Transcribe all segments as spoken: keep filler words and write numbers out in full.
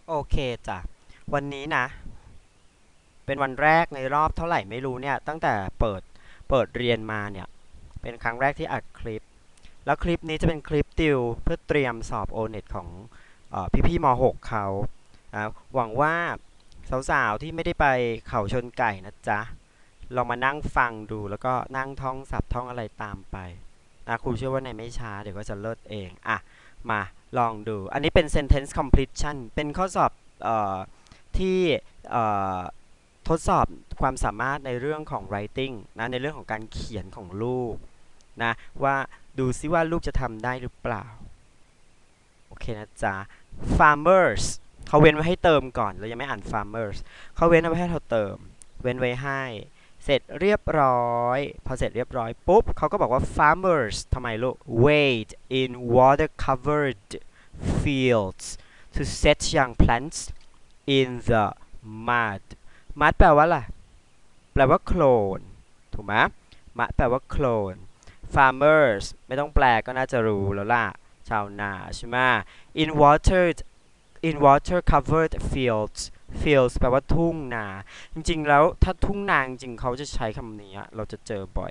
โอเคจ้ะวันนี้นะเป็นวันแรกในรอบเท่าไหร่ไม่รู้เนี่ยตั้งแต่เปิดเปิดเรียนมาเนี่ยเป็นครั้งแรกที่อัดคลิปแล้วคลิปนี้จะเป็นคลิปติวเพื่อเตรียมสอบ โอ เน็ต ของเออพี่ๆม .หก เขาอ่ะหวังว่าสาวๆที่ไม่ได้ไปเขาชนไก่นะจ๊ะลองมานั่งฟังดูแล้วก็นั่งท่องศัพท์ท่องอะไรตามไปนะครูเชื่อว่าในไม่ช้าเดี๋ยวก็จะเลิศเองอ่ะมาลองดูอันนี้เป็น sentence completion เป็นข้อสอบเอ่อ ที่ทดสอบความสามารถในเรื่องของ writing นะในเรื่องของการเขียนของลูกนะว่าดูซิว่าลูกจะทำได้หรือเปล่าโอเคนะจ๊ะ farmers เขาเว้นไว้ให้เติมก่อนเรายังไม่อ่าน farmers เขาเว้นไว้ให้เราเติมเว้นไว้ให้เสร็จเรียบร้อยพอเสร็จเรียบร้อยปุ๊บเขาก็บอกว่า farmers ทำไมลูก wade in water covered fields to set young plants in the mud mud แปลว่าอะไรแปลว่าโคลนถูกไหม mud แปลว่าโคลน farmers ไม่ต้องแปลก็น่าจะรู้แล้วล่ะชาวนาใช่ไหม in water in water covered fields fields แปลว่าทุ่งนาจริงๆแล้วถ้าทุ่งนาจริงเขาจะใช้คำนี้เราจะเจอบ่อย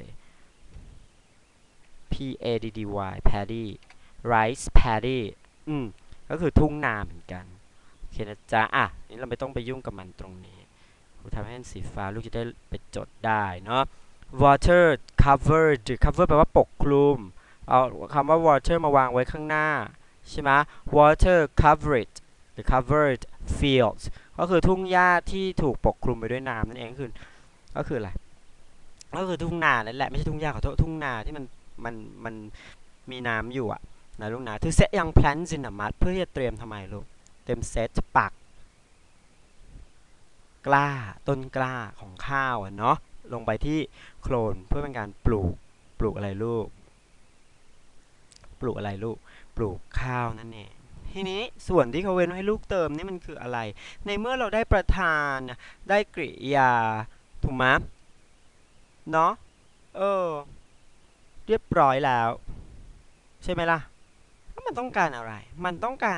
p a d d y paddy rice paddy อืมก็คือทุ่งนาเหมือนกันโอเคนะจ๊ะอ่ะนี่เราไม่ต้องไปยุ่งกับมันตรงนี้ครูทำให้เป็นสีฟ้าลูกจะได้ไปจดได้เนาะ water covered cover แปลว่าปกคลุมเอาคำว่า water มาวางไว้ข้างหน้าใช่ไหม water covered หรือ covered fields ก็คือทุ่งหญ้าที่ถูกปกคลุมไปด้วยน้ำนั่นเองก็คือก็คืออะไรก็คือทุ่งนานั่นแหละไม่ใช่ทุ่งหญ้าขอโทษทุ่งนาที่มันมันมันมีน้ำอยู่อะนะลูกนะ to set young plants in a mud เพื่อที่จะเตรียมทำไมลูกเตรียมเซตปักกล้าต้นกล้าของข้าวอะเนาะลงไปที่โคลนเพื่อเป็นการปลูกปลูกอะไรลูกปลูกอะไรลูกปลูกข้าวนั่นเองทีนี้ส่วนที่เขาเว้นให้ลูกเติมนี่มันคืออะไรในเมื่อเราได้ประธานได้กริยาถูกไหมเนาะเออเรียบร้อยแล้วใช่ไหมล่ะมันต้องการอะไรมันต้องการ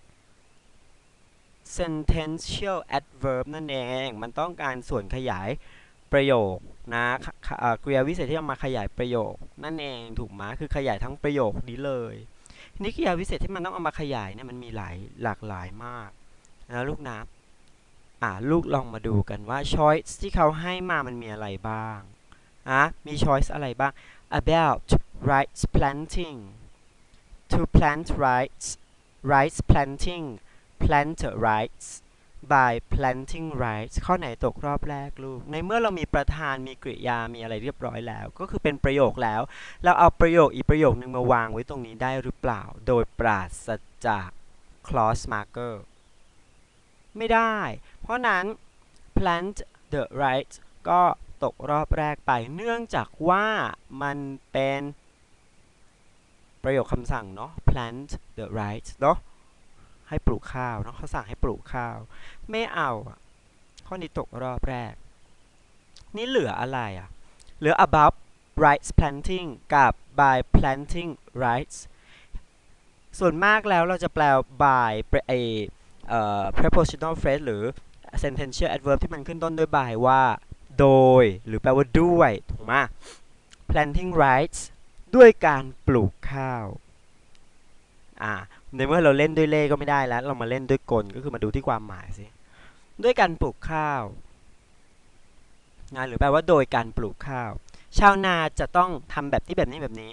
sentential adverb นั่นเองมันต้องการส่วนขยายประโยคนะกริยาวิเศษที่เอามาขยายประโยคนั่นเองถูกไหมคือขยายทั้งประโยคนี้เลยนี่กริยาวิเศษที่มันต้องเอามาขยายเนี่ยมันมีหลายหลากหลายมากนะลูกนะอ่าลูกลองมาดูกันว่า choice ที่เขาให้มามันมีอะไรบ้างอ่ะมี choice อะไรบ้าง about rice planting to plant rice rice planting plant rice by planting rice ข้อไหนตกรอบแรกลูกในเมื่อเรามีประธานมีกริยามีอะไรเรียบร้อยแล้วก็คือเป็นประโยคแล้วเราเอาประโยคอีกประโยคนึงมาวางไว้ตรงนี้ได้หรือเปล่าโดยปราศจาก clause marker ไม่ได้เพราะนั้น plant the rice ก็ตกรอบแรกไปเนื่องจากว่ามันเป็นประโยคคำสั่งเนาะ plant the rice เนาะให้ปลูกข้าวเนาะเขาสั่งให้ปลูกข้าวไม่เอาข้อนี้ตกรอบแรกนี่เหลืออะไรอ่ะเหลือ about rice planting กับ by planting rice ส่วนมากแล้วเราจะแปล by เอเอ่อ prepositional phrase หรือ sentential adverb ที่มันขึ้นต้นด้วย by ว่าโดยหรือแปลว่าด้วยถูกไหม planting rice ด้วยการปลูกข้าวอ่าในเมื่อเราเล่นด้วยเลขก็ไม่ได้แล้วเรามาเล่นด้วยกลก็คือมาดูที่ความหมายสิด้วยการปลูกข้าวนะหรือแปลว่าโดยการปลูกข้าวชาวนาจะต้องทำแบบนี้แบบนี้แบบนี้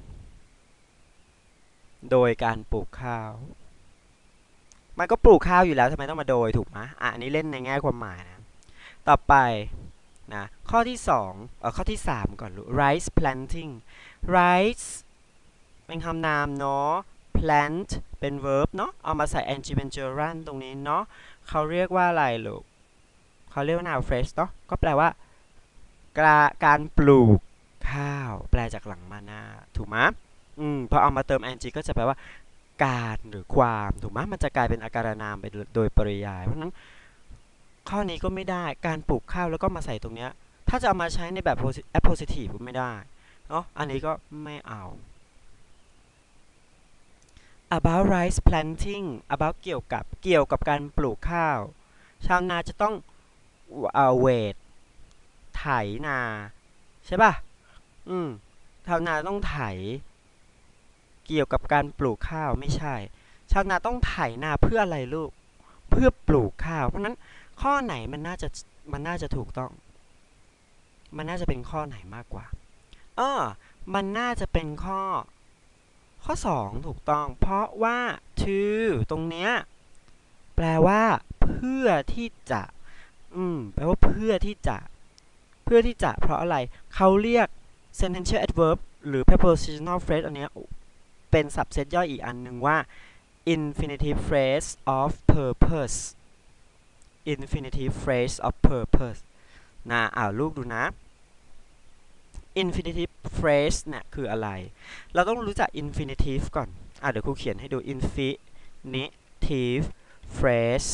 โดยการปลูกข้าวมันก็ปลูกข้าวอยู่แล้วทำไมต้องมาโดยถูกไหมอ่ะอันนี้เล่นในแง่ความหมายนะต่อไปนะข้อที่สองเออข้อที่สามก่อนลูก rice planting rice เป็นคำนามเนาะ plant เป็น verb เนาะเอามาใส่ ing เป็น gerund ตรงนี้เนาะเขาเรียกว่าอะไรลูกเขาเรียกว่า noun phrase เนาะก็แปลว่าการปลูกข้าวแปลจากหลังมาหน้าถูกไหมอืมพอเอามาเติม ing ก็จะแปลว่าการหรือความถูกไหมมันจะกลายเป็นอาการนามไปโดยปริยายเพราะนั้นข้อนี้ก็ไม่ได้การปลูกข้าวแล้วก็มาใส่ตรงเนี้ยถ้าจะเอามาใช้ในแบบ appositive ก็ไม่ได้เนาะอันนี้ก็ไม่เอา about rice planting about เกี่ยวกับเกี่ยวกับการปลูกข้าวชาวนาจะต้องเอ่อ wait ไถนาใช่ป่ะอืมชาวนาต้องไถเกี่ยวกับการปลูกข้าวไม่ใช่ชาวนาต้องไถนาเพื่ออะไรลูกเพื่อปลูกข้าวเพราะนั้นข้อไหนมันน่าจะมันน่าจะถูกต้องมันน่าจะเป็นข้อไหนมากกว่าเออมันน่าจะเป็นข้อข้อสองถูกต้องเพราะว่า to ตรงเนี้ยแปลว่าเพื่อที่จะอืมแปลว่าเพื่อที่จะเพื่อที่จะเพราะอะไรเขาเรียก sentential adverb หรือ prepositional phrase อันเนี้ยเป็น subset ย่อยอีกอันหนึ่งว่า infinitive phrase of purpose infinitive phrase of purpose นะอ่าลูกดูนะ infinitive phrase เนี่ยคืออะไรเราต้องรู้จัก infinitive ก่อนอ่ะเดี๋ยวครูเขียนให้ดู infinitive phrase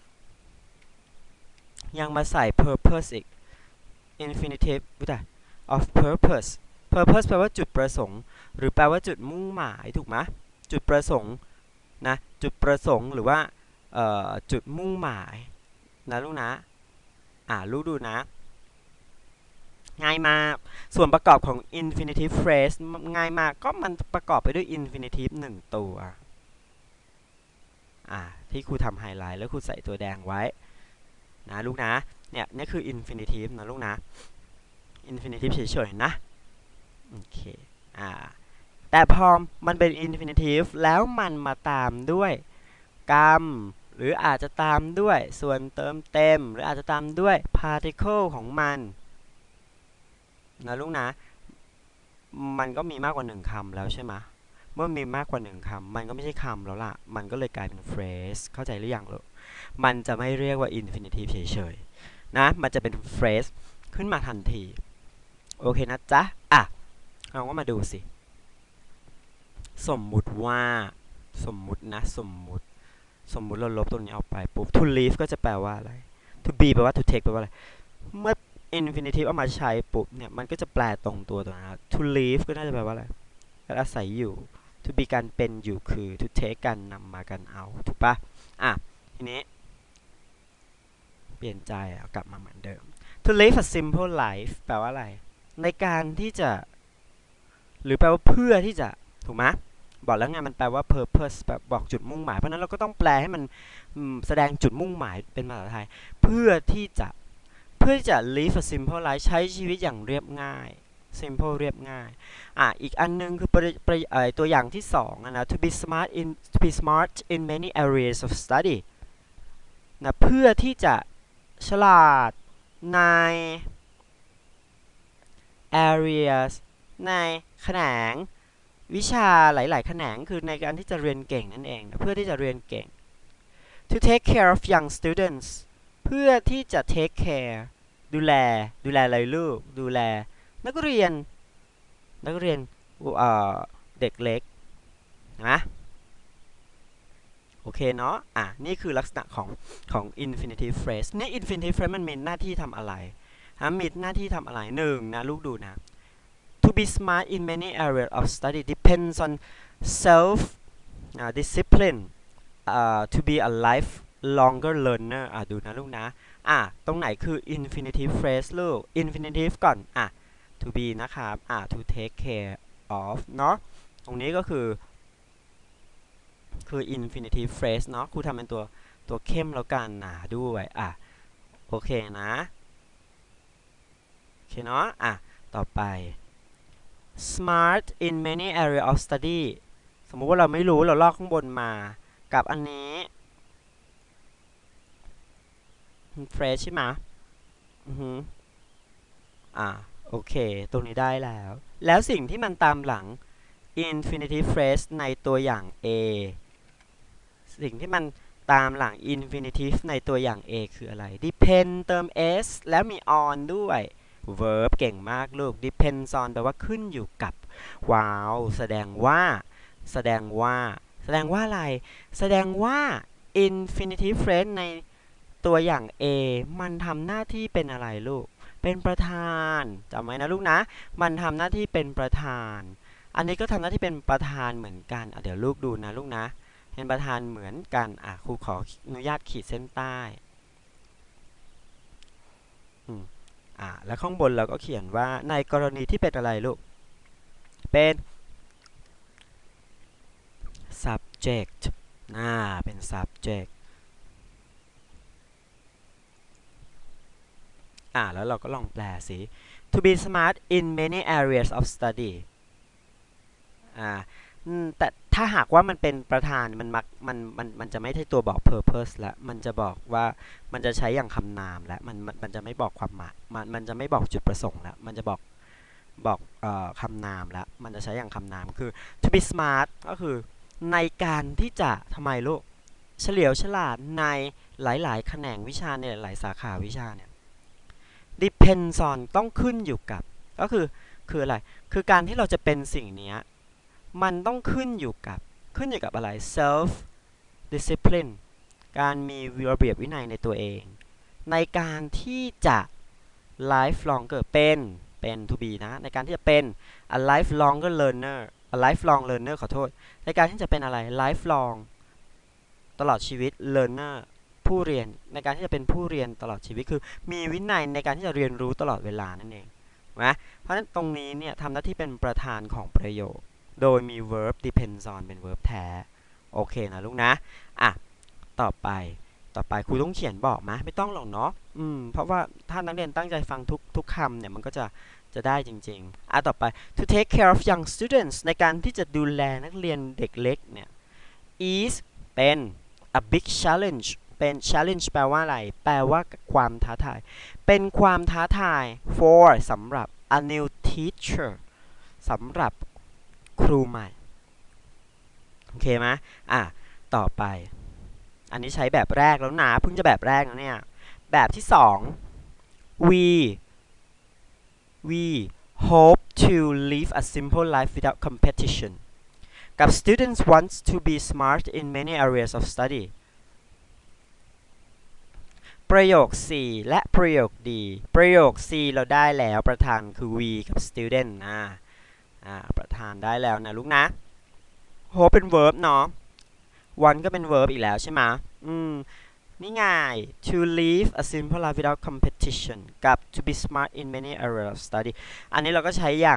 ยังมาใส่ purpose อีก infinitive รู้จัก of purpose purpose แปลว่าจุดประสงค์หรือแปลว่าจุดมุ่งหมายถูกไหมจุดประสงค์นะจุดประสงค์หรือว่าจุดมุ่งหมายนะลูกนะอ่าลูกดูนะง่ายมากส่วนประกอบของ infinitive phrase ง่ายมากก็มันประกอบไปด้วย infinitive หนึ่งตัวอ่าที่ครูทำไฮไลท์แล้วครูใส่ตัวแดงไว้นะลูกนะเนี่ยนี่คือ infinitive นะลูกนะ infinitive เฉยๆนะโอเคอ่าแต่พอมันเป็น infinitive แล้วมันมาตามด้วยกรรมหรืออาจจะตามด้วยส่วนเติมเต็มหรืออาจจะตามด้วย particle ของมันนะลูกนะมันก็มีมากกว่าหนึ่งคำแล้วใช่ไหมเมื่อมีมากกว่าหนึ่งคำมันก็ไม่ใช่คำแล้วล่ะมันก็เลยกลายเป็น phrase เข้าใจหรือยังลูกมันจะไม่เรียกว่า infinitive เฉยๆนะมันจะเป็น phrase ขึ้นมาทันทีโอเคนะจ๊ะอ่ะเราก็มาดูสิสมมุติว่าสมมุตินะสมมุติสมมุติเราลบตัวนี้ออกไปปุ๊บ to leave ก็จะแปลว่าอะไร to be แปลว่า to take แปลว่าอะไรเมื่อ infinitive เอามาใช้ปุ๊บเนี่ยมันก็จะแปลตรงตัวตัวนั้น to leave ก็น่าจะแปลว่าอะไรการอาศัยอยู่ to be การเป็นอยู่คือ to take การนำมาการเอาถูกปะอ่ะทีนี้เปลี่ยนใจเอากลับมาเหมือนเดิม to live a simple life แปลว่าอะไรในการที่จะหรือแปลว่าเพื่อที่จะถูกไหมบอกแล้วไงมันแปลว่า purpose แบบบอกจุดมุ่งหมายเพราะนั้นเราก็ต้องแปลให้มันแสดงจุดมุ่งหมายเป็นภาษาไทยเพื่อที่จะเพื่อที่จะ live a simple life ใช้ชีวิตอย่างเรียบง่าย simple เรียบง่ายอ่ะอีกอันนึงคือตัวอย่างที่สองนะ to be smart in to be smart in many areas of study นะเพื่อที่จะฉลาดใน areas ในแขนงวิชาหลายๆแขนงคือในการที่จะเรียนเก่งนั่นเองเพื่อที่จะเรียนเก่ง to take care of young students เพื่อที่จะ take care ดูแลดูแลอะไรลูกดูแลนักเรียนนักเรียนเด็กเล็กนะโอเคเนาะอ่ะนี่คือลักษณะของของ infinitive phrase นี่ infinitive phrase มันมีหน้าที่ทำอะไรฮะมีหน้าที่ทำอะไรหนึ่งนะลูกดูนะ to be smart in many areas of study depends on self uh, discipline uh, to be a life longer learner อ่ะดูนะลูกนะอ่ะตรงไหนคือ infinitive phrase ลูก infinitive ก่อนอ่ะ to be นะครับอ่ะ to take care of เนาะตรงนี้ก็คือคือ infinitive phrase เนาะครูทำเป็นตัวตัวเข้มแล้วกันนะด้วยอ่ะโอเคนะโอเคเนาะอ่ะต่อไป smart in many area of study สมมุติว่าเราไม่รู้เราลอกข้างบนมากับอันนี้ phrase ใช่ไหมอือฮึอ่ะโอเคตรงนี้ได้แล้วแล้วสิ่งที่มันตามหลัง infinitive phrase ในตัวอย่าง A สิ่งที่มันตามหลัง infinitive ในตัวอย่าง A คืออะไร depend เติม s แล้วมี on ด้วย verb เก่งมากลูก depends on แปลว่าขึ้นอยู่กับว้าวแสดงว่าแสดงว่าแสดงว่าอะไรแสดงว่า infinitive phrase ในตัวอย่าง A มันทำหน้าที่เป็นอะไรลูกเป็นประธานจำไว้นะลูกนะมันทำหน้าที่เป็นประธานอันนี้ก็ทำหน้าที่เป็นประธานเหมือนกันเดี๋ยวลูกดูนะลูกนะเป็นประธานเหมือนกันอ่ะครูขออนุญาตขีดเส้นใต้อืมอ่ะแล้วข้างบนเราก็เขียนว่าในกรณีที่เป็นอะไรลูกเป็น subject อ่าเป็น subject อ่าแล้วเราก็ลองแปลสิ to be smart in many areas of study อ่าแต่ถ้าหากว่ามันเป็นประธานมันมักมันมันมันจะไม่ใช่ตัวบอก purpose ละมันจะบอกว่ามันจะใช้อย่างคำนามและมันมันจะไม่บอกความหมายมันมันจะไม่บอกจุดประสงค์ละมันจะบอกบอกเอ่อคำนามละมันจะใช้อย่างคำนามคือ to be smart ก็คือในการที่จะทำไมลูกเฉลียวฉลาดในหลายๆแขนงวิชาในหลายๆสาขาวิชาเนี่ย depends on ต้องขึ้นอยู่กับก็คือคืออะไรคือการที่เราจะเป็นสิ่งนี้มันต้องขึ้นอยู่กับขึ้นอยู่กับอะไร self discipline การมีระเบียบวินัยในตัวเองในการที่จะ lifelong เกิดเป็นเป็น to be นะในการที่จะเป็น a lifelong learner a lifelong learner ขอโทษในการที่จะเป็นอะไร lifelong ตลอดชีวิต learner ผู้เรียนในการที่จะเป็นผู้เรียนตลอดชีวิตคือมีวินัยในการที่จะเรียนรู้ตลอดเวลานั่นเองนะเพราะฉะนั้นตรงนี้เนี่ยทำหน้าที่เป็นประธานของประโยคโดยมี verb depends on เป็น verb แท้โอเคนะลูกนะอ่ะต่อไปต่อไปครูต้องเขียนบอกไหมไม่ต้องหรอกเนาะอืมเพราะว่าถ้านักเรียนตั้งใจฟังทุกทุกคำเนี่ยมันก็จะจะได้จริงๆอ่ะต่อไป to take care of young students ในการที่จะดูแลนักเรียนเด็กเล็กเนี่ย is เป็น a big challenge เป็น challenge แปลว่าอะไรแปลว่าความท้าทายเป็นความท้าทาย for สำหรับ a new teacher สำหรับครูใหม่โอเคไหมอ่ะต่อไปอันนี้ใช้แบบแรกแล้วนะเพิ่งจะแบบแรกนะเนี่ยแบบที่สอง we we hope to live a simple life without competition กับ students wants to be smart in many areas of study ประโยค C และประโยค D ประโยค C เราได้แล้วประธานคือ we กับ student นะอ่าประธานได้แล้วนะลูกนะ hope เป็น verb เนาะ want ก็เป็น verb อีกแล้วใช่ไหมอืมนี่ไง to live a simple life without competition กับ to be smart in many areas of study อันนี้เราก็ใช้อย่าง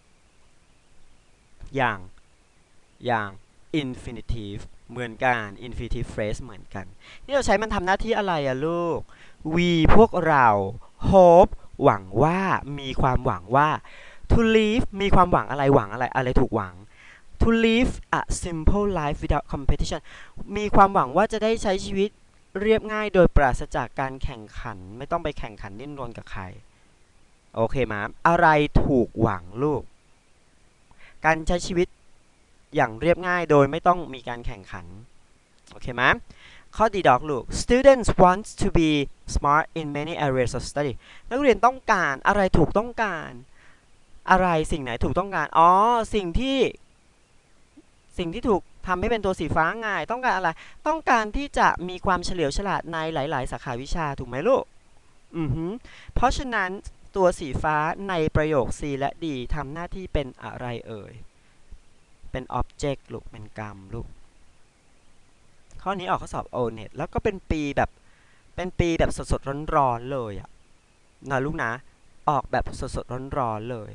อย่างอย่าง infinitive เหมือนกัน infinitive phrase เหมือนกันนี่เราใช้มันทำหน้าที่อะไรอะลูก we พวกเรา hope หวังว่ามีความหวังว่า to live มีความหวังอะไรหวังอะไรอะไรถูกหวัง to live a simple life without competition มีความหวังว่าจะได้ใช้ชีวิตเรียบง่ายโดยปราศจากการแข่งขันไม่ต้องไปแข่งขันดิ้นรนกับใครโอเคไหมอะไรถูกหวังลูกการใช้ชีวิตอย่างเรียบง่ายโดยไม่ต้องมีการแข่งขันโอเคไหมข้อดีดอกลูก students want to be smart in many areas of study นักเรียนต้องการอะไรถูกต้องการอะไรสิ่งไหนถูกต้องการอ๋อสิ่งที่สิ่งที่ถูกทำให้เป็นตัวสีฟ้าง่ายต้องการอะไรต้องการที่จะมีความเฉลียวฉลาดในหลายๆสาขาวิชาถูกไหมลูกอือฮึเพราะฉะนั้นตัวสีฟ้าในประโยค C และ D ทำหน้าที่เป็นอะไรเอ่ยเป็น object ลูกเป็นกรรมลูกข้อนี้ออกข้อสอบ โอ เน็ต แล้วก็เป็นปีแบบเป็นปีแบบสดๆร้อนๆเลยอะนะลูกนะออกแบบสดๆร้อนๆเลย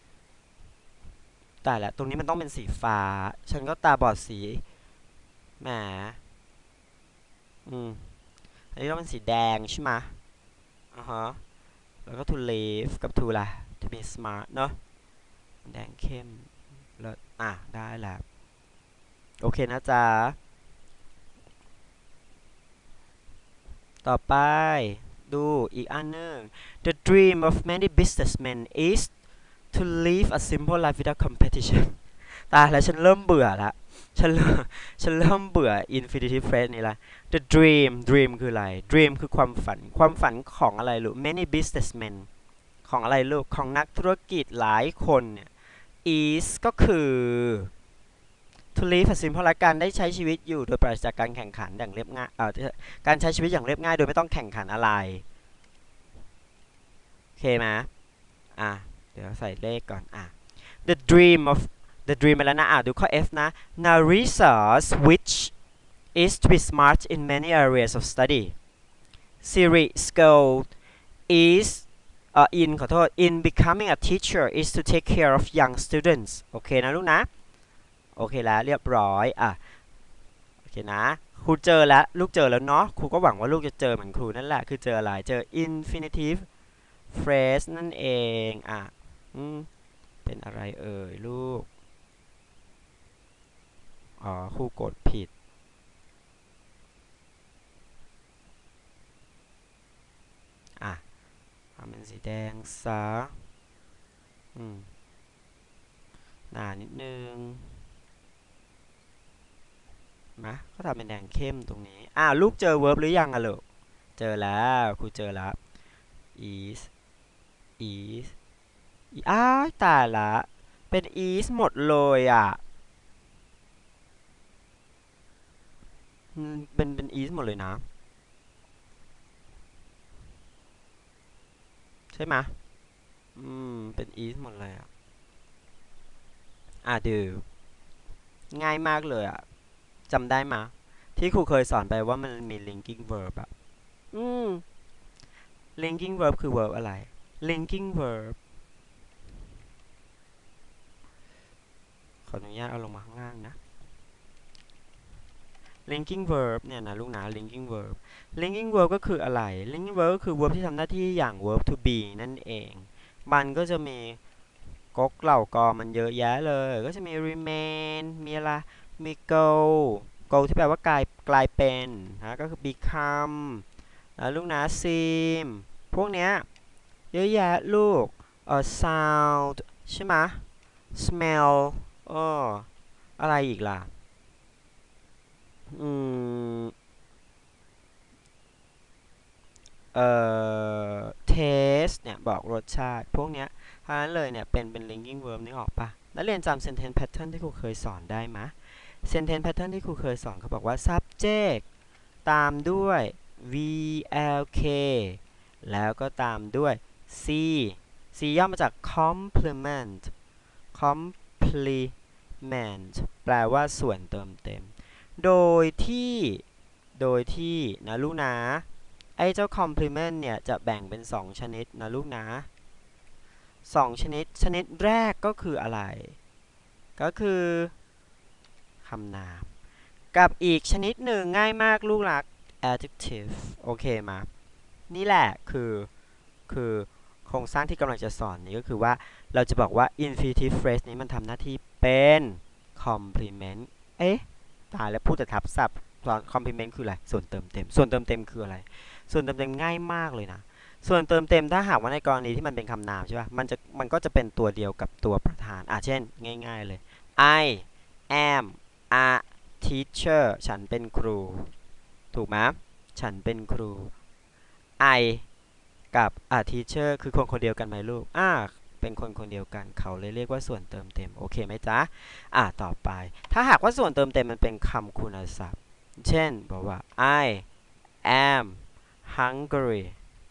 แต่ละตรงนี้มันต้องเป็นสีฟ้าฉันก็ตาบอดสีแหมอืมอันนี้ต้องเป็นสีแดงใช่ไหมอ่าฮะแล้วก็ to live กับ to ละ to be smart เนอะแดงเข้มแล้วอ่ะได้แล้วโอเคนะจ๊ะต่อไปดูอีกอันหนึ่ง the dream of many businessmen is to live a simple life without competition ตายแล้วฉันเริ่มเบื่อละฉันเริ่มฉันเริ่มเบื่อ infinitive phrase นี่ละ the dream dream คืออะไร dream คือความฝันความฝันของอะไรลูก many businessmen ของอะไรลูกของนักธุรกิจหลายคนเนี่ย is ก็คือ to live a simple life การได้ใช้ชีวิตอยู่โดยปราศจากการแข่งขันอย่างเรียบง่ายเอ่อการใช้ชีวิตอย่างเรียบง่ายโดยไม่ต้องแข่งขันอะไรโอเคไหมอ่ะเดี๋ยวใส่เลขก่อนอ่ะ the dream of the dream ไปแล้วนะอ่ะดูข้อ F นะ Narisa's wish is to be smart in many areas of study Siri's goal is uh, in ขอโทษ in becoming a teacher is to take care of young students โอเคนะลูกนะโอเคแล้วเรียบร้อยอ่ะโอเคนะครูเจอแล้วลูกเจอแล้วเนาะครูก็หวังว่าลูกจะเจอเหมือนครูนั่นแหละคือเจออะไรเจอ infinitive phrase นั่นเองอ่ะอืมเป็นอะไรเอ่ยลูกอ๋อครูกดผิดอ่ะทำเป็นสีแดงซะอืมหนานิดนึงนะก็ทำเป็นแดงเข้มตรงนี้อ่ะลูกเจอ verb หรือยังอะลูกเจอแล้วครูเจอแล้ว is is อ้าวตายละเป็น is หมดเลยอ่ะเป็นเป็น is หมดเลยนะใช่ไหมอืมเป็น is หมดเลยอ่ะอ่ะดูง่ายมากเลยอ่ะจำได้ไหมที่ครูเคยสอนไปว่ามันมี linking verb อ่ะอืม linking verb คือ verb อะไร linking verb ขออนุญาตเอาลงมาข้างล่างนะ linking verb เนี่ยนะลูกนะ linking verb linking verb ก็คืออะไร linking verb ก็คือ verb ที่ทำหน้าที่อย่าง verb to be นั่นเองมันก็จะมีก๊กเหล่ากอมันเยอะแยะเลยก็จะมี remain มีอะไรมี go go ที่แปลว่ากลายกลายเป็นนะก็คือ become นะลูกนะ seem พวกเนี้ยเยอะแยะลูกเอ่อ sound ใช่ไหม smell เอออะไรอีกล่ะอืมเอ่อ taste เนี่ยบอกรสชาติพวกเนี้ยทั้งนั้นเลยเนี่ยเป็นเป็น linking verb นึกออกปะแล้วเรียนจำ sentence pattern ที่ครูเคยสอนได้ไหม sentence pattern ที่ครูเคยสอนเขาบอกว่า subject ตามด้วย vlk แล้วก็ตามด้วย c c ย่อมาจาก complement complement แปลว่าส่วนเติมเต็มโดยที่โดยที่นะลูกนะไอ้เจ้า complement เนี่ยจะแบ่งเป็นสองชนิดนะลูกนะสองชนิดชนิดแรกก็คืออะไรก็คือคำนามกับอีกชนิดหนึ่งง่ายมากลูกรัก adjective โอเคมานี่แหละคือคือโครงสร้างที่กำลังจะสอนนี้ก็คือว่าเราจะบอกว่า infinitive phrase นี้มันทำหน้าที่เป็น complement เอ๊ะตายแล้วพูดแต่ทับศัพท์ complement คืออะไรส่วนเติมเต็มส่วนเติมเต็มคืออะไรส่วนเติมเต็มง่ายมากเลยนะส่วนเติมเต็มถ้าหากว่าในกรณีที่มันเป็นคำนามใช่ป่ะมันจะมันก็จะเป็นตัวเดียวกับตัวประธานอ่ะเช่นง่ายๆเลย I am a teacher ฉันเป็นครูถูกไหมฉันเป็นครู I กับ a teacher คือคนคนเดียวกันไหมลูกอ่าเป็นคนคนเดียวกันเขาเลยเรียกว่าส่วนเติมเต็มโอเคไหมจ๊ะอ่ะต่อไปถ้าหากว่าส่วนเติมเต็มมันเป็นคำคุณศัพท์เช่นบอกว่า I am hungry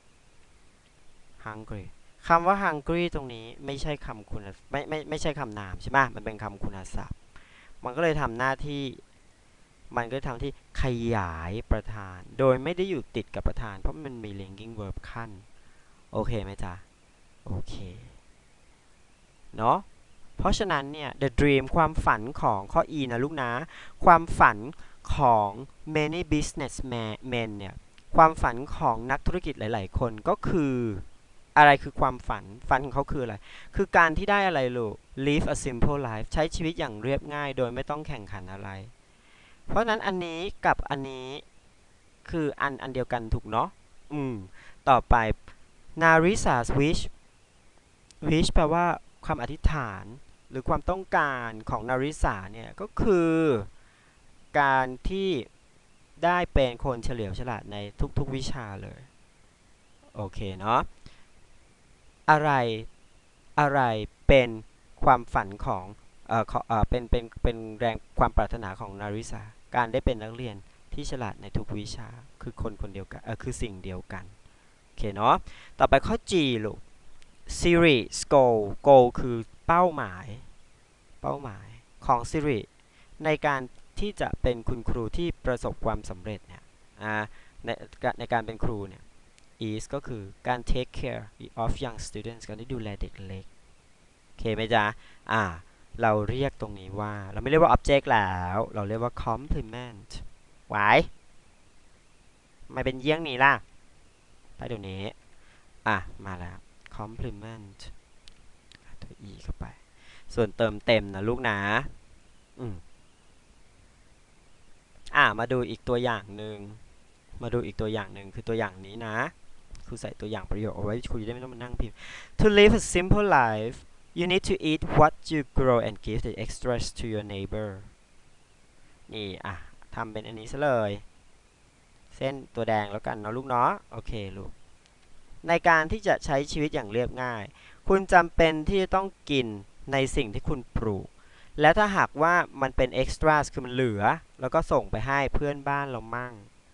hungry คำว่า hungry ตรงนี้ไม่ใช่คำคุณไม่ไม่ไม่ใช่คำนามใช่ไหมมันเป็นคำคุณศัพท์มันก็เลยทำหน้าที่มันก็ทำที่ขยายประธานโดยไม่ได้อยู่ติดกับประธานเพราะมันมี linking verb ขั้นโอเคไหมจ๊ะโอเคเนาะเพราะฉะนั้นเนี่ย the dream ความฝันของข้อ E นะลูกนะความฝันของ many businessmen เนี่ยความฝันของนักธุรกิจหลายๆคนก็คืออะไรคือความฝันฝันของเขาคืออะไรคือการที่ได้อะไรลูก live a simple life ใช้ชีวิตอย่างเรียบง่ายโดยไม่ต้องแข่งขันอะไรเพราะนั้นอันนี้กับอันนี้คืออันอันเดียวกันถูกเนาะอืมต่อไป Narisa's wish wish แปลว่าความอธิษฐานหรือความต้องการของนาริสาเนี่ยก็คือการที่ได้เป็นคนเฉลียวฉลาดในทุกๆวิชาเลยโอเคเนาะอะไรอะไรเป็นความฝันของเอ่อเอ่อเป็นเป็นเป็นแรงความปรารถนาของนาริสาการได้เป็นนักเรียนที่ฉลาดในทุกวิชาคือคนคนเดียวกันเออคือสิ่งเดียวกันโอเคเนาะต่อไปข้อ G ลูก Siri goal goal คือเป้าหมายเป้าหมายของสิริในการที่จะเป็นคุณครูที่ประสบความสำเร็จเนี่ยในในการเป็นครูเนี่ย is ก็คือการ take care of young students การที่ดูแลเด็กเล็กโอเคไหมจ๊ะอ่าเราเรียกตรงนี้ว่าเราไม่เรียกว่า object แล้วเราเรียกว่า complement ไว้ไม่เป็นเยี่ยงนี้ล่ะไปเดี๋ยวนี้อ่ะมาแล้ว complement ตัว e เข้าไปส่วนเติมเต็มนะลูกนะอืมอ่ะมาดูอีกตัวอย่างหนึ่งมาดูอีกตัวอย่างหนึ่งคือตัวอย่างนี้นะครูใส่ตัวอย่างประโยคเอาไว้ครูจะได้ไม่ต้องมานั่งพิมพ์ to live a simple life you need to eat what you grow and give the extras to your neighbor นี่อ่ะทำเป็นอันนี้ซะเลยเส้นตัวแดงแล้วกันเนาะลูกเนาะโอเคลูกในการที่จะใช้ชีวิตอย่างเรียบง่ายคุณจำเป็นที่จะต้องกินในสิ่งที่คุณปลูกและถ้าหากว่ามันเป็น extras คือมันเหลือแล้วก็ส่งไปให้เพื่อนบ้านเรามั่ง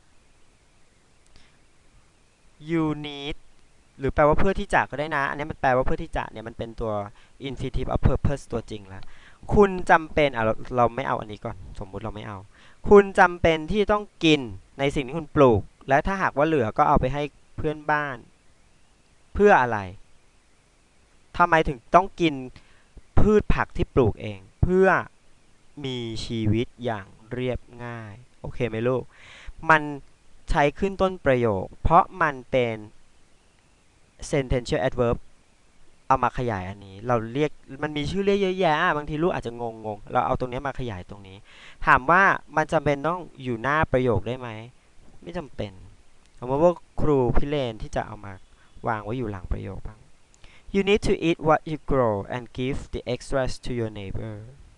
you need หรือแปลว่าเพื่อที่จะก็ได้นะอันนี้มันแปลว่าเพื่อที่จะเนี่ยมันเป็นตัว infinitive of purpose ตัวจริงแล้วคุณจำเป็นอ่ะเราเราไม่เอาอันนี้ก่อนสมมุติเราไม่เอาคุณจำเป็นที่ต้องกินในสิ่งที่คุณปลูกและถ้าหากว่าเหลือก็เอาไปให้เพื่อนบ้านเพื่ออะไรทำไมถึงต้องกินพืชผักที่ปลูกเองเพื่อมีชีวิตอย่างเรียบง่ายโอเคไหมลูกมันใช้ขึ้นต้นประโยคเพราะมันเป็น sentential adverb เอามาขยายอันนี้เราเรียกมันมีชื่อเรียกเยอะแยะบางทีลูกอาจจะงงงเราเอาตรงนี้มาขยายตรงนี้ถามว่ามันจำเป็นต้องอยู่หน้าประโยคได้ไหมไม่จำเป็นสมมติว่าครูพิเรนที่จะเอามาวางไว้อยู่หลังประโยคบ้าง you need to eat what you grow and give the extras to your neighbor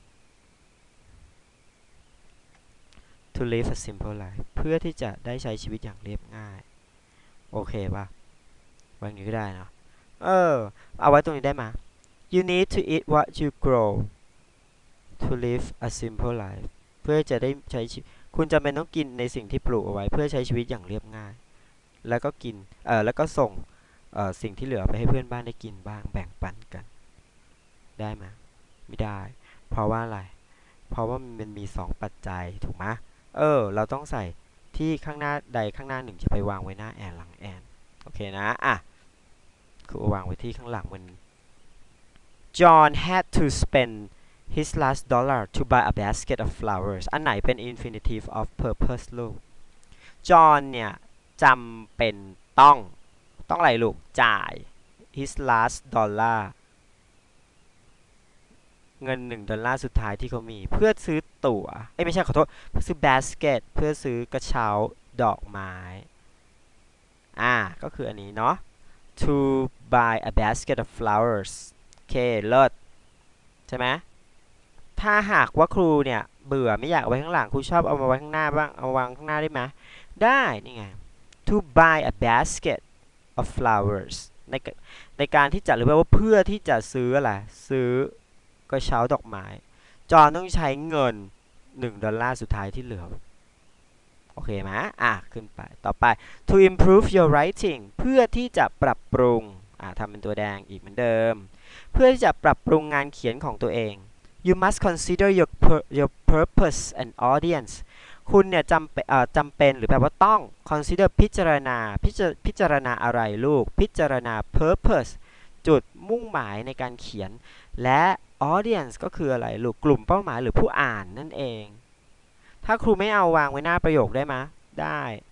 to live a simple life เพื่อที่จะได้ใช้ชีวิตอย่างเรียบง่ายโอเคป่ะวางนี้ก็ได้นะเออเอาไว้ตรงนี้ได้ไหม you need to eat what you grow to live a simple life เพื่อจะได้ใช้ชีวิตคุณจำเป็นต้องกินในสิ่งที่ปลูกเอาไว้เพื่อใช้ชีวิตอย่างเรียบง่ายแล้วก็กินเออแล้วก็ส่งเออสิ่งที่เหลือไปให้เพื่อนบ้านได้กินบ้างแบ่งปันกันได้ไหมไม่ได้เพราะว่าอะไรเพราะว่ามันมีสองปัจจัยถูกไหมเออเราต้องใส่ที่ข้างหน้าใดข้างหน้าหนึ่งจะไปวางไว้หน้าแอนหลังแอนโอเคนะอ่ะคือวางไว้ที่ข้างหลังมัน John had to spend his last dollar to buy a basket of flowers อันไหนเป็น infinitive of purpose ลูก John เนี่ยจำเป็นต้องต้องอะไรลูกจ่าย his last dollar เงินหนึ่งดอลลาร์สุดท้ายที่เขามีเพื่อซื้อตั๋วเอ้ยไม่ใช่ขอโทษเพื่อซื้อ basket เพื่อซื้อกระเช้าดอกไม้อ่าก็คืออันนี้เนาะ to buy a basket of flowers โอเคเลิศใช่ไหมถ้าหากว่าครูเนี่ยเบื่อไม่อยากเอาไว้ข้างหลังครูชอบเอามาไว้ข้างหน้าบ้างเอาวางข้างหน้าได้ไหมได้นี่ไง to buy a basket of flowers ในในการที่จะหรือว่าเพื่อที่จะซื้ออะไรซื้อกระเช้าดอกไม้จอห์นต้องใช้เงินหนึ่งดอลลาร์สุดท้ายที่เหลือโอเคไหมอ่ะขึ้นไปต่อไป to improve your writing เพื่อที่จะปรับปรุงอ่ะทำเป็นตัวแดงอีกเหมือนเดิมเพื่อที่จะปรับปรุงงานเขียนของตัวเอง you must consider your your purpose and audience คุณเนี่ยจำเป็นจำเป็นหรือแปลว่าต้อง consider พิจารณาพิจารณาอะไรลูกพิจารณา purpose จุดมุ่งหมายในการเขียนและ audience ก็คืออะไรลูกกลุ่มเป้าหมายหรือผู้อ่านนั่นเองถ้าครูไม่เอาวางไว้หน้าประโยคได้ไหมได้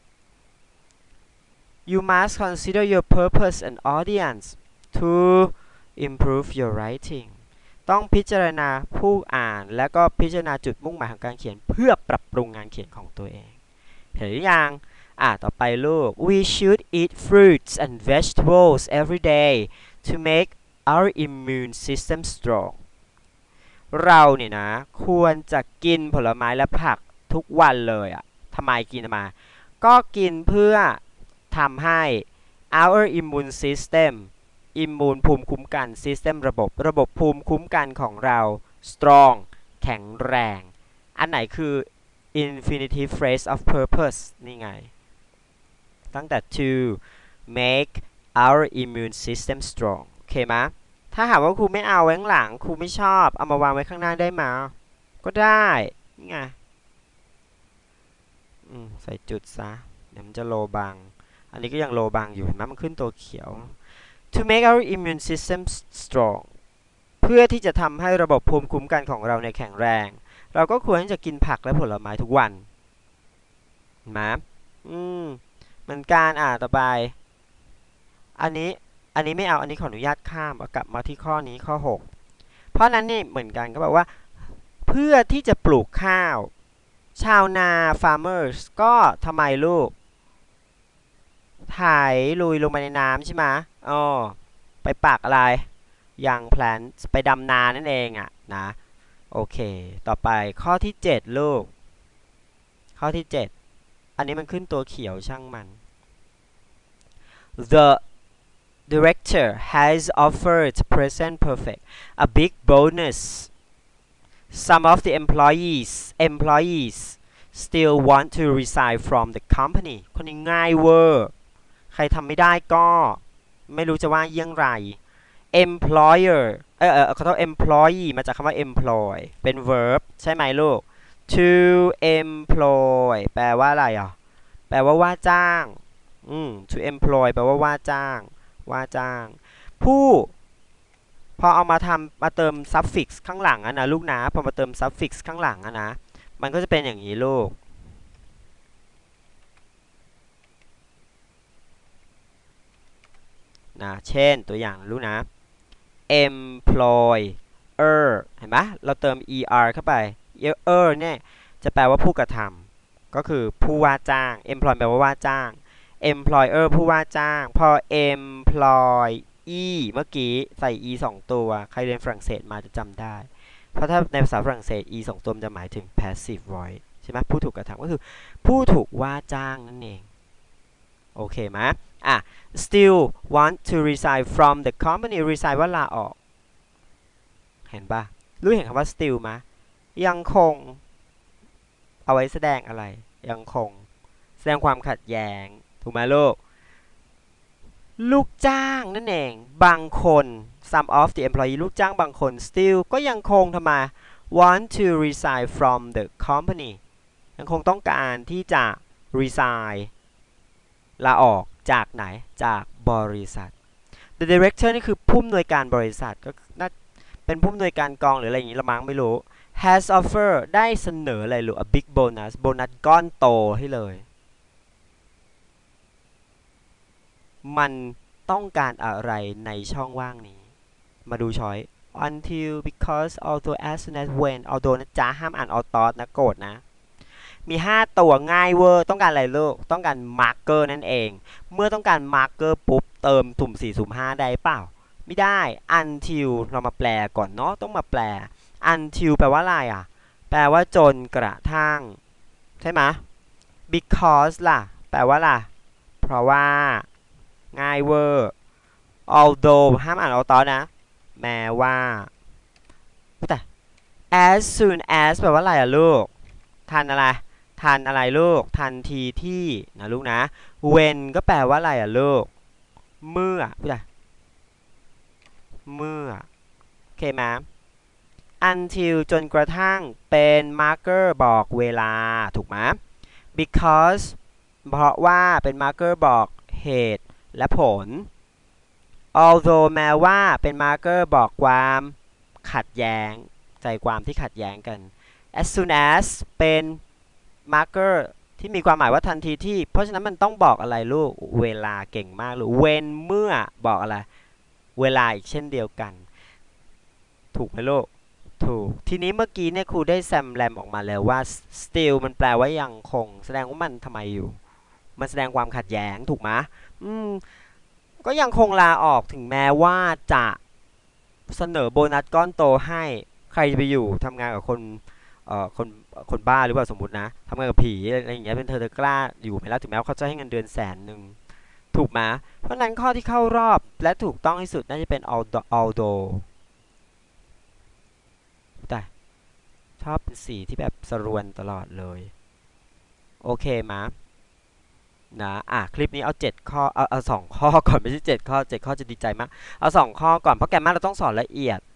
you must consider your purpose and audience to improve your writing ต้องพิจารณาผู้อ่านและก็พิจารณาจุดมุ่งหมายของการเขียนเพื่อปรับปรุงงานเขียนของตัวเองเห็นหรือยังอ่ะต่อไปลูก we should eat fruits and vegetables every day to make our immune system strong เราเนี่ยนะควรจะกินผลไม้และผักทุกวันเลยอ่ะทำไมกินมาก็กินเพื่อทำให้ our immune system อิมมูนภูมิคุ้มกัน system ระบบระบบภูมิคุ้มกันของเรา strong แข็งแรงอันไหนคือ infinitive phrase of purpose นี่ไงตั้งแต่ to make our immune system strong โอเคไหมถ้าหากว่าครูไม่เอาไว้ข้างหลังครูไม่ชอบเอามาวางไว้ข้างหน้าได้ไหมก็ได้นี่ไงอืมใส่จุดซะเดี๋ยวมันจะโลบังอันนี้ก็ยังโลบังอยู่เห็นไหมมันขึ้นตัวเขียว to make our immune system strong เพื่อที่จะทำให้ระบบภูมิคุ้มกันของเราในแข็งแรงเราก็ควรที่จะกินผักและผลไม้ทุกวันเห็นไหมอืมมันการอ่านต่อไปอันนี้อันนี้ไม่เอาอันนี้ขออนุญาตข้ามเอากลับมาที่ข้อนี้ข้อหกเพราะนั้นนี่เหมือนกันก็บอกว่าเพื่อที่จะปลูกข้าวชาวนา farmers ก็ทำไมลูกไถลุยลงไปในน้ำใช่ไหมอ๋อไปปักอะไรยังแพลนไปดำนานั่นเองอ่ะนะโอเคต่อไปข้อที่เจ็ดลูกข้อที่เจ็ดอันนี้มันขึ้นตัวเขียวช่างมัน the director has offered present perfect a big bonus some of the employees employees still want to resign from the company คนนี้ง่ายเวอร์ใครทำไม่ได้ก็ไม่รู้จะว่าเยี่ยงไร employer เออเออขอโทษ employee มาจากคำว่า employ เป็น verb ใช่ไหมลูก to employ แปลว่าอะไรอ่ะแปลว่าว่าจ้างอืม to employ แปลว่าว่าจ้างว่าจ้างผู้พอเอามาทำมาเติม suffix ข้างหลังอะนะลูกนะพอมาเติม suffix ข้างหลังอะนะมันก็จะเป็นอย่างนี้ลูกนะเช่นตัวอย่างลูกนะ employer เห็นไหมเราเติม er เข้าไป er เนี่ยจะแปลว่าผู้กระทำก็คือผู้ว่าจ้าง employ แปลว่าว่าจ้าง employer ผู้ว่าจ้างพอ employee เมื่อกี้ใส่ e สองตัวใครเรียนฝรั่งเศสมาจะจำได้เพราะถ้าในภาษาฝรั่งเศส e สองตัวจะหมายถึง passive voice ใช่ไหมผู้ถูกกระทำก็คือผู้ถูกว่าจ้างนั่นเองโอเคไหมอ่ะ still want to resign from the company resign ว่าลาออกเห็นปะรู้เห็นคำว่า still ไหมยังคงเอาไว้แสดงอะไรยังคงแสดงความขัดแย้งถูกไหมลูกลูกจ้างนั่นเองบางคน some of the employee ลูกจ้างบางคน still ก็ยังคงทำไม want to resign from the company ยังคงต้องการที่จะ resign ลาออกจากไหนจากบริษัท the director นี่คือผู้อำนวยการบริษัทก็น่าเป็นผู้อำนวยการกองหรืออะไรอย่างนี้ละมั้งไม่รู้ has offer ได้เสนออะไรหรือ a big bonus โบนัสก้อนโตให้เลยมันต้องการอะไรในช่องว่างนี้มาดูช้อย until because although as soon as when although นะจ๊ะห้ามอ่าน although นะโกรธนะมีห้าตัวง่ายเวอร์ต้องการอะไรลูกต้องการ marker นั่นเองเมื่อต้องการ marker ปุ๊บเติมสุ่มสี่สุ่มห้าได้เปล่าไม่ได้ until เรามาแปลก่อนเนาะต้องมาแปล until แปลว่าอะไรอ่ะแปลว่าจนกระทั่งใช่ไหม because ล่ะแปลว่าล่ะเพราะว่าง่ายเวอร์ although ห้ามอ่าน although นะแม้ว่าแต่ as soon as แปลว่าอะไรอ่ะลูกทันอะไรทันอะไรลูกทันทีที่นะลูกนะ when ก็แปลว่าอะไรอ่ะลูกเมื่อแต่เมื่อโอเคไหม until จนกระทั่งเป็น marker บอกเวลาถูกไหม because เพราะว่าเป็น marker บอกเหตุและผล although แม้ว่าเป็น marker บอกความขัดแย้งใจความที่ขัดแย้งกัน as soon as เป็น marker ที่มีความหมายว่าทันทีที่เพราะฉะนั้นมันต้องบอกอะไรลูกเวลาเก่งมากหรือ when เมื่อบอกอะไรเวลาอีกเช่นเดียวกันถูกไหมลูกถูกทีนี้เมื่อกี้เนี่ยครูได้แซมแรมออกมาแล้วว่า still มันแปลว่ายังคงแสดงว่ามันทำไมอยู่มันแสดงความขัดแย้งถูกไหมอืมก็ยังคงลาออกถึงแม้ว่าจะเสนอโบนัสก้อนโตให้ใครจะไปอยู่ทำงานกับคนเอ่อคนคนบ้าหรือเปล่าสมมุตินะทำงานกับผีอะไรอย่างเงี้ยเป็นเธอเธอกล้าอยู่ไหมล่ะถึงแม้ว่าเขาจะให้เงินเดือนแสนหนึ่งถูกไหมเพราะนั้นข้อที่เข้ารอบและถูกต้องที่สุดน่าจะเป็น although แต่ชอบเป็นสีที่แบบสรวนตลอดเลยโอเคไหมอืนะอ่ะคลิปนี้เอาเจ็ดข้อเอาเอาสองข้อก่อนไม่ใช่เจ็ดข้อเจ็ดข้อจะดีใจมากเอาสองข้อก่อนเพราะแกมมาเราต้องสอนละเอียด